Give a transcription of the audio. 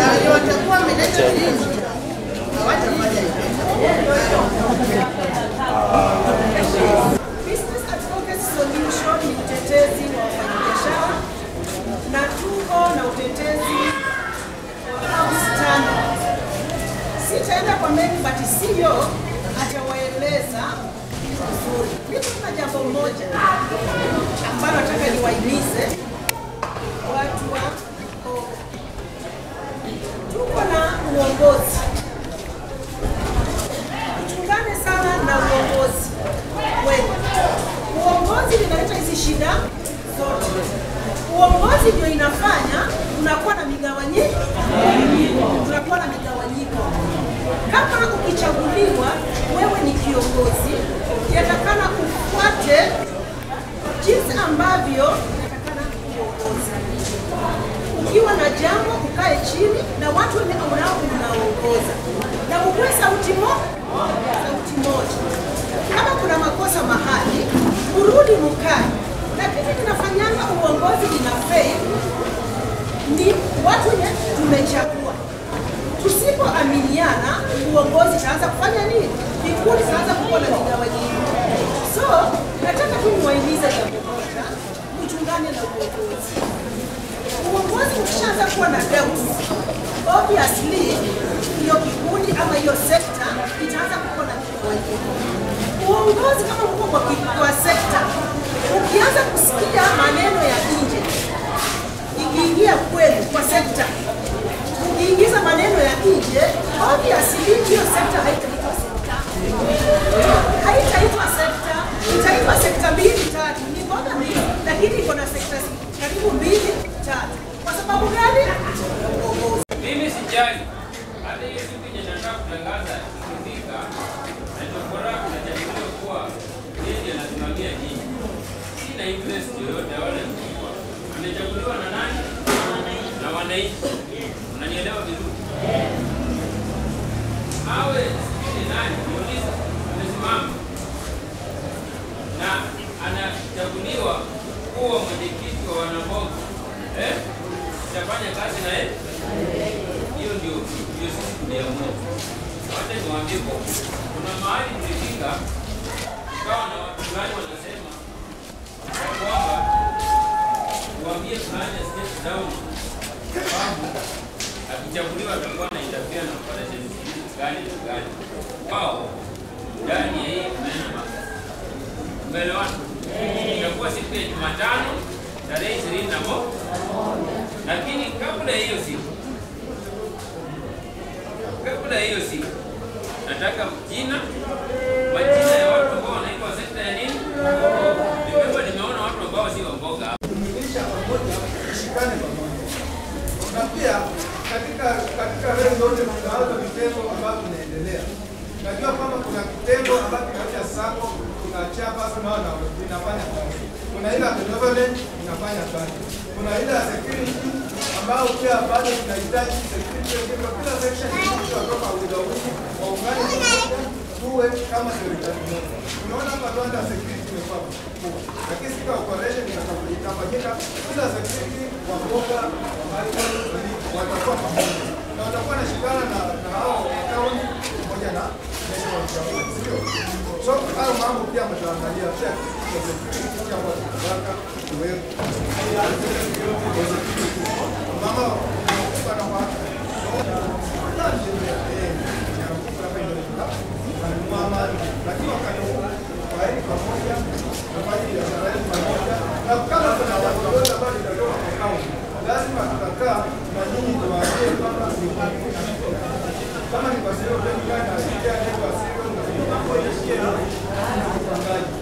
watakuwa wameleta ulinzi. Hawatafanya hivyo. Business Advocacy Solution ni utetezi wa wafanyabiashara na tuko na utetezi wa standards. Sitaenda kwa mengi but CEO atawaeleza vizuri. Mimi kuna jambo moja ambalo nataka niwahimize watu wa tuko na uongozi. Tuchungane sana na uongozi wewe. Uongozi unaleta hizi shida zote. Uongozi ndio inafanya tunakuwa na migawanyiko. Tunakuwa na migawanyiko. Kama ukichaguliwa wewe ni kiongozi, yatakana ufuate jinsi ambavyo yatakana kuongoza. Ukiwa na jambo ukae chini na watu unaoongoza. Na ukue sauti moja. Kama kuna makosa mahali, urudi mkae. Na kitu kinafanyanga uongozi ina fail ni watu tumechagua. Tusipoaminiana, uongozi utaanza kufanya nini? Vikundi zitaanza kuwa na migawanyiko. So, nataka tu niwahimize jambo moja, mchungane na uongozi. Uongozi ukishaanza kuwa na doubts, obviously hiyo kikundi ama hiyo sekta itaanza kuwa na migawanyiko. Uongozi kama uko kwa sekta, ukianza kusikia maneno ya nje, ikiingia kweli kwa sekta, ukiingiza maneno ya nje, obviously hiyo sekta haitaitwa sekta. Haitaitwa sekta, itaitwa sekta 2 3. Ni bora ni, lakini iko na sekta karibu 2 3. Kwa sababu gani? Mimi sijali. Hata hiyo siku ninataka kutangaza ikifika, na tukora tunajadiliwa kuwa yeye anasimamia nini. Sina interest yoyote wala mkubwa. Anachaguliwa na nani? Na wananchi. Unanielewa vizuri? Awe ni nani? Muulize. Amesimama. Na anachaguliwa kuwa mwenyekiti wa wanamboga. Tutafanya kazi na yeye. Hiyo ndio sisi tuliamua. Wacha niwaambie kuna mahali tulifika kawa na watu fulani wanasema kwamba tuambie fulani step down sababu akichaguliwa atakuwa na interfere na operation gani na gani. Wao ndani ya hii maneno umeelewana? Itakuwa siku ya Jumatano tarehe 21. Lakini kabla hiyo siku nataka majina ya watu ambao wanaitwa sekta ya nini? Nimeona watu ambao si wa mboga hapa. Kumisha pamoja, kushikane pamoja. Na pia katika leo zote tunaanza vitengo ambavyo vinaendelea. Najua kwamba kuna kitengo ambacho kinaitwa SACCO, kuna chairperson na inafanya kazi. Kuna ile benevolent inafanya kazi. Kuna ile security ambao pia bado tunahitaji security kwa kila section kutoka udawili waungane pamoja tuwe kama serikali moja. Unaona hapa Rwanda security imekuwa kubwa. Lakini sika operation inafanyika kila security wa mboga wa mali watakuwa pamoja. Na watakuwa na shikana na hao county pamoja na national government. Sio? So hayo mambo pia mtaangalia pia security kwa baraka wewe. Mama sana kwa mama lakini wakati kwa hili pamoja kufanya biashara yetu pamoja na kama kuna watu wote ambao nitatoka kwa kaunti lazima tutakaa na nyinyi tuwaambie kwamba kama ni kwa sababu gani na ile kwa sababu na kuonyesha